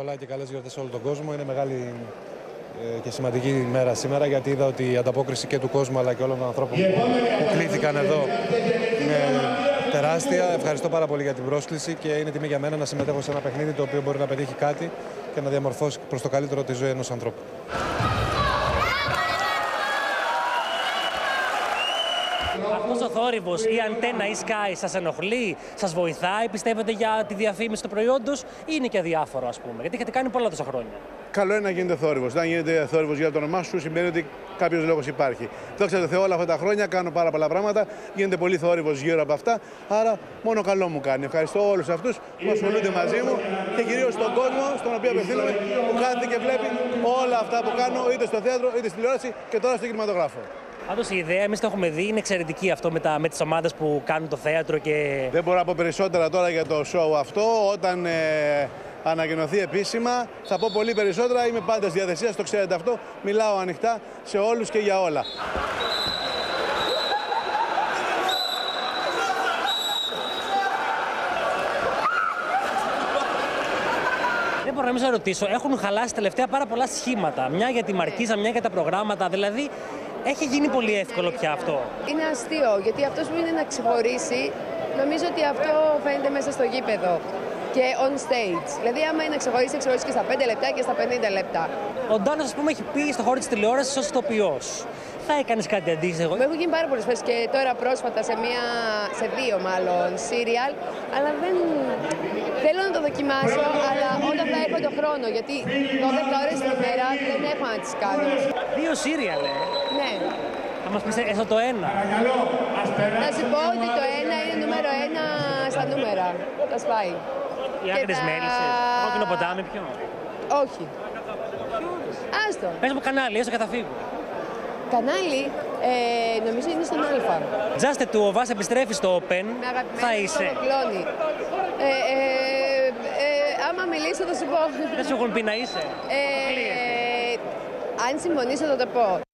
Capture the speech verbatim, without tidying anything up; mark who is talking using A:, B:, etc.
A: πολλά και καλές γιορτές σε όλο τον κόσμο. Είναι μεγάλη ε, και σημαντική ημέρα σήμερα, γιατί είδα ότι η ανταπόκριση και του κόσμου αλλά και όλων των ανθρώπων που κλήθηκαν εδώ είναι τεράστια. Ευχαριστώ πάρα πολύ για την πρόσκληση και είναι τιμή για μένα να συμμετέχω σε ένα παιχνίδι το οποίο μπορεί να πετύχει κάτι και να διαμορφώσει προς το καλύτερο τη ζωή ενός ανθρώπου.
B: Αυτός ο θόρυβος, η αντένα ή Sky σας ενοχλεί, σας βοηθάει, πιστεύετε, για τη διαφήμιση του προϊόντος, ή είναι και αδιάφορο, ας πούμε, γιατί έχετε κάνει πολλά τόσα χρόνια?
C: Καλό είναι να γίνεται θόρυβος. Αν γίνεται θόρυβος για το όνομά σου, σημαίνει ότι κάποιος λόγος υπάρχει. Δόξα τω Θεώ, όλα αυτά τα χρόνια κάνω πάρα πολλά πράγματα. Γίνεται πολύ θόρυβος γύρω από αυτά. Άρα, μόνο καλό μου κάνει. Ευχαριστώ όλους αυτούς που ασχολούνται μαζί μου και κυρίως τον κόσμο στον οποίο απευθύνομαι, που κάθεται και βλέπει όλα αυτά που κάνω, είτε στο θέατρο, είτε στη τηλεόραση και τώρα στο κινηματογράφο.
B: Πάντως η ιδέα, εμείς το έχουμε δει, είναι εξαιρετική αυτό με, τα, με τις ομάδες που κάνουν το θέατρο και...
C: Δεν μπορώ να πω περισσότερα τώρα για το show αυτό. Όταν ε, ανακοινωθεί επίσημα θα πω πολύ περισσότερα. Είμαι πάντα στη διαδεσία, το ξέρετε αυτό. Μιλάω ανοιχτά σε όλους και για όλα.
B: Δεν μπορώ να μην σας ρωτήσω, έχουν χαλάσει τελευταία πάρα πολλά σχήματα. Μια για τη Μαρκίζα, μια για τα προγράμματα. Δηλαδή, έχει γίνει πολύ εύκολο πια αυτό.
D: Είναι αστείο, γιατί αυτός που είναι να ξεχωρίσει, νομίζω ότι αυτό φαίνεται μέσα στο γήπεδο και on stage. Δηλαδή, άμα είναι να ξεχωρίσει, ξεχωρίσει και στα πέντε λεπτά και στα πενήντα λεπτά.
B: Ο Ντάνος, ας πούμε, έχει πει στο χώρο της τηλεόρασης ως ηθοποιός. Θα έκανες κάτι αντίστοιχο?
D: Μου έχουν γίνει πάρα πολλές φορές και τώρα πρόσφατα σε, μία, σε δύο μάλλον σύριαλ, αλλά δεν θέλω να το δοκιμάσω, αλλά όταν θα έχω το χρόνο, γιατί δώδεκα ώρες την ημέρα δεν έχω να τις κάνω.
B: Δύο σύριαλ, ε?
D: Ναι.
B: Θα μας πεις έστω το ένα?
D: Θα σου πω ότι το ένα είναι νούμερο ένα στα νούμερα. Τα σπάει.
B: Οι Άγρες τα... Μέλισσες, Κόκκινο ποτάμι, ποιο?
D: Όχι. Άστο.
B: Πες μου κανάλι, έστω και θα φύγω.
D: Κανάλι, ε, νομίζω είναι στον Α.
B: Τζάστε του, ο Βάς επιστρέφει στο Open, θα είσαι?
D: Με ε, ε, ε, άμα μιλήσω θα σου πω.
B: Δεν σου έχουν πει να είσαι?
D: Ε, ε, αν συμφωνήσω θα το πω.